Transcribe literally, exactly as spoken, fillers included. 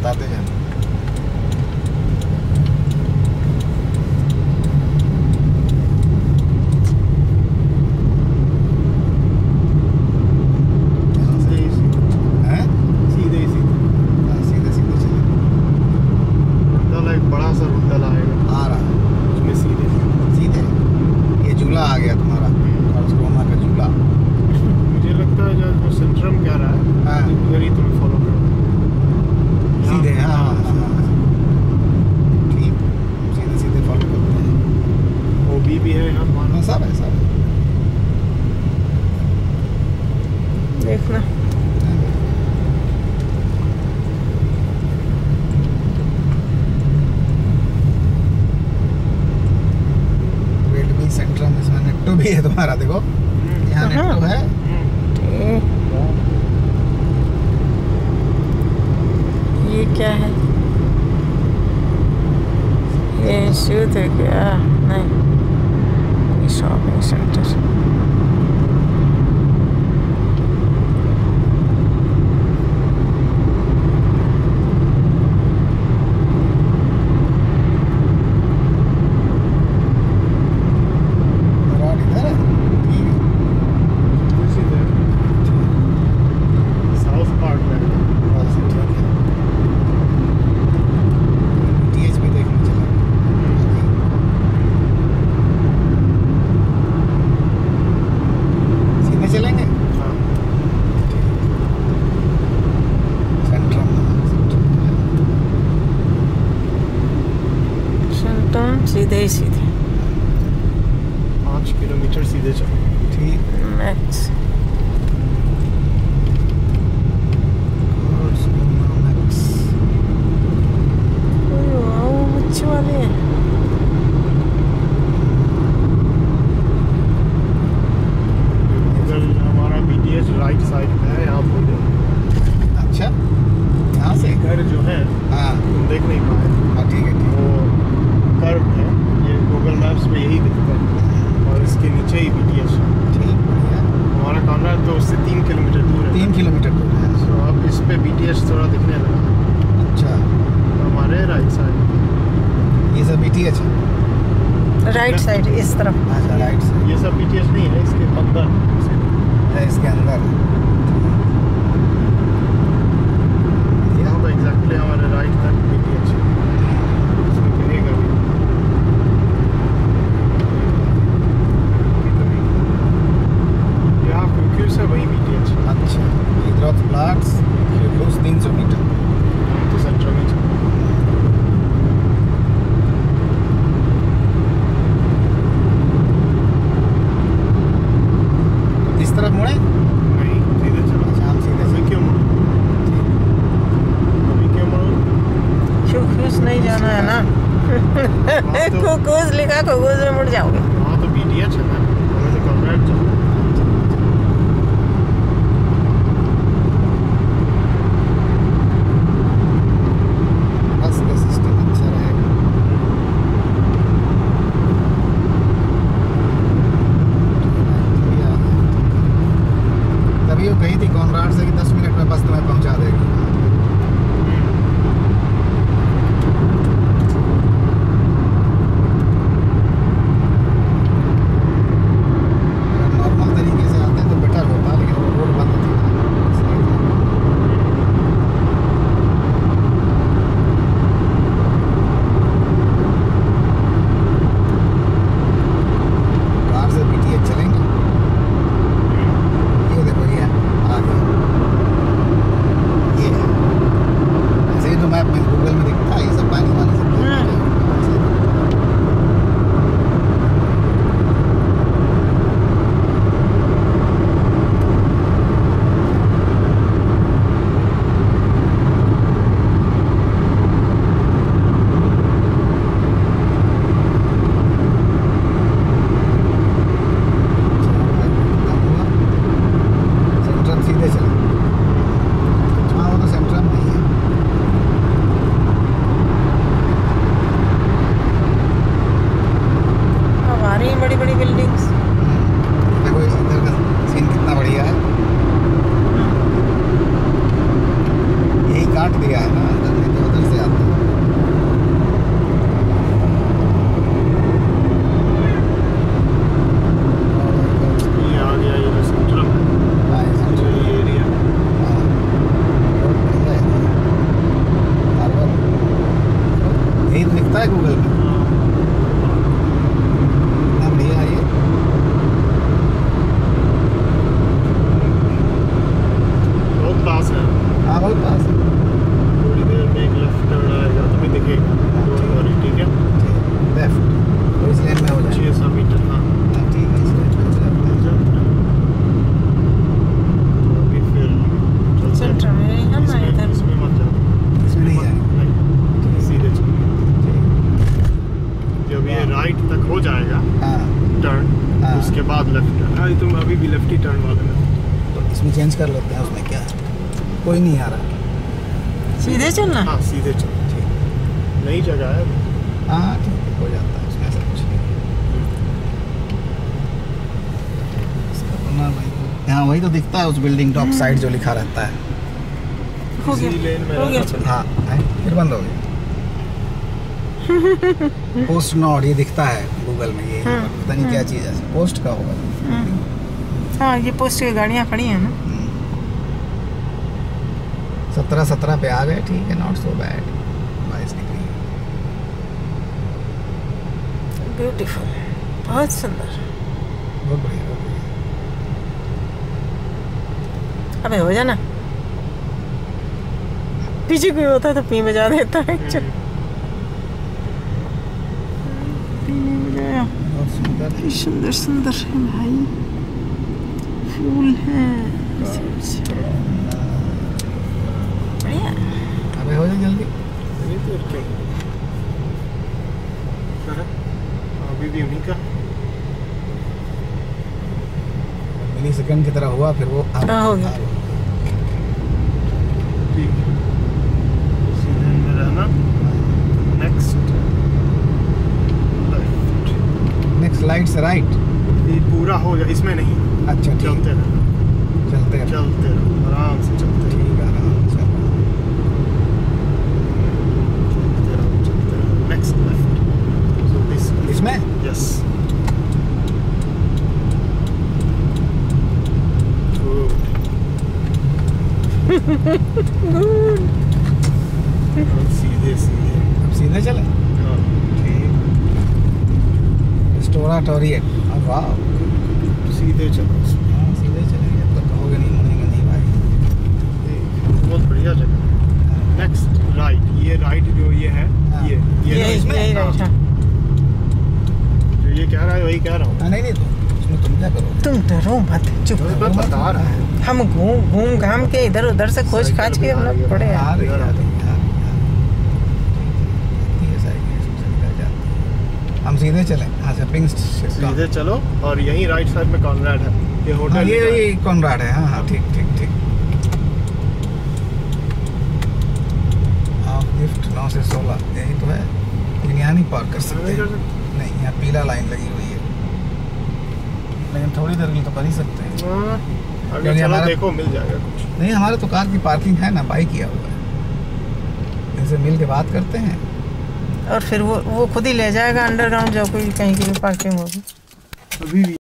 बताते जाना। आ गया तुम्हारा कार्लस्क्रोना का झूला। मुझे लगता है जो जो सेंट्रम कह रहा है हाँ इधर ही तुम्हें फॉलो करो सीधे। हाँ हाँ ठीक, सीधे सीधे फॉलो करते हैं। ओ बी भी है यहाँ मानो सब है सब देखना। सेंट्रम इसमें नेट्टो भी है तुम्हारा, देखो यहाँ नेट्टो है। ये क्या है? ये इंस्टीट्यूट है क्या? नहीं, ये शॉपिंग सेंटर। सीधे ही सीधे पाँच किलोमीटर सीधे चलो। ठीक मैक्स मैक्स अच्छे वाले हैं। इधर हमारा बीटीएस राइट साइड में है, यहाँ पर। अच्छा यहाँ से घर जो है हाँ तुम देख नहीं पाए। हाँ ठीक है ठीक वो कर्व है, ये गूगल मैप्स में यही दिखता है और इसके नीचे ही बीटीएस है। ठीक बढ़िया। हमारा कॉर्नर तो उससे तीन किलोमीटर दूर है। तीन किलोमीटर दूर है। तो अब इस पे बीटीएस थोड़ा दिखने लगा। अच्छा तो हमारे राइट साइड ये सब बीटीएस है। राइट साइड इस तरफ। अच्छा राइट साइड ये सब बीटीएस नहीं है, इसके अंदर है, इसके अंदर यहाँ पर एग्जैक्टली हमारे राइट तक बीटीएस है। इसमें कहेगा भी यहाँ क्यूक्यूस है वही बीटीएस है। अच्छा इधर फ्लैट्स क्लोज तीन सौ मीटर तो सेंटर में चल इस तरफ मुड़े नहीं सीधे चलो। शाम सीधे अभी क्यों मुड़ो? अभी क्यों मुड़ो? क्यूक्यूस नहीं जाना है ना। क्यूक्यूस लिखा, क्यूक्यूस में मुड़ जाओगे। वहाँ तो बीटीएस है ना, हमें तो कॉन्ट्रैक्ट चलो। बस का सिस्टम अच्छा रहेगा। तभी वो कही थी कॉन्ट्रैक्ट से कि दस मिनट में बस तुम्हें पहुंचा देगी। उसके बाद लेफ्ट है। हाँ तुम अभी भी लेफ्ट ही टर्न वाले में। तो इसमें चेंज कर लेते हैं, उसमें क्या है? कोई नहीं आ रहा। सीधे चलना? हाँ सीधे चलो, ठीक। नई जगह है। हाँ ठीक है, हो जाता है उसमें, ऐसा कुछ नहीं। इसका तो ना भाई, हाँ वही तो दिखता है उस बिल्डिंग टॉप साइड जो लिखा रहता है। हो गया, इसी लेन में हो गया। रहना। हाँ है, फिर बंद हो गया। पोस्ट नॉट ये दिखता है गूगल में, ये हम्म, पता नहीं क्या चीज़ है, पोस्ट का होगा। हम्म। हाँ ये पोस्ट की गाड़ियाँ खड़ी हैं ना। सत्रह सत्रह पे आ गए, ठीक है, नॉट सो बैड। बाईस निकली। ब्यूटीफुल, बहुत सुंदर। बहुत बढ़िया, बहुत बढ़िया। अबे हो जाना, पीछे कोई होता तो पी बजा देता है। चल पीने बजाया। बहुत सुंदर। सुंदर सुंदर है भाई, फूल हैं। बढ़िया। अबे हो जाए जल्दी। नहीं तो क्या? अभी भी उन्हीं का मिली सेकंड की तरह हुआ, फिर वो आ- हाँ, हो गया। आ- ठीक। सीधे में रहना। Next left. नेक्स्ट लाइट से राइट। ये पूरा हो गया, इसमें नहीं। अच्छा ठीक, चलते रहो, चलते हैं। चलते रहो, आराम से चलते रहो। ठीक है, आराम से। चलते रहो, चलते रहो। Next left. सो दिस इसमें यस। गुड। सीधे सीधे। अब सीधे चले। हाँ ठीक। स्टोरा टोरिएट। अब वाह, सीधे चलो। हाँ सीधे चलेंगे तो कहोगे नहीं, मुड़ेंगे नहीं भाई। बहुत बढ़िया जगह। Next right. ये राइट जो ये है, हाँ। ये ये यही इसमें यही हाँ। राइट। हाँ जो ये कह रहा है वही कह रहा हूँ। हाँ, नहीं नहीं, तो उसमें तुम क्या करोगे? तुम डरो मत, चुप मैं रहो। बता रहा है। हम घूम घूम घाम के इधर उधर से खोज खाच के हम लोग पड़े आ हैं। रही है, आ रही है, आ रही है। ठीक है, साइकिल इसमें से निकल जाती है। हम सीधे चलें। हाँ अच्छा, पिंक सीधे चलो और यहीं राइट साइड में कॉर्नर है। ये हाँ, होटल ये ये कॉनराड है। हाँ हाँ ठीक ठीक ठीक। आप लिफ्ट नौ से सोलह, यही तो है। लेकिन यहाँ नहीं पार्क कर सकते। नहीं कर सकते। नहीं, यहाँ पीला लाइन लगी हुई है, लेकिन थोड़ी देर के लिए तो कर ही सकते हैं। हाँ, क्योंकि अगर चलो हमारा- देखो मिल जाएगा कुछ। नहीं, हमारे तो कार की पार्किंग है ना, बाइक किया हुआ है। इनसे मिल के बात करते हैं। और फिर वो वो खुद ही ले जाएगा अंडरग्राउंड, जो कोई कहीं की भी पार्किंग होगी। अभी भी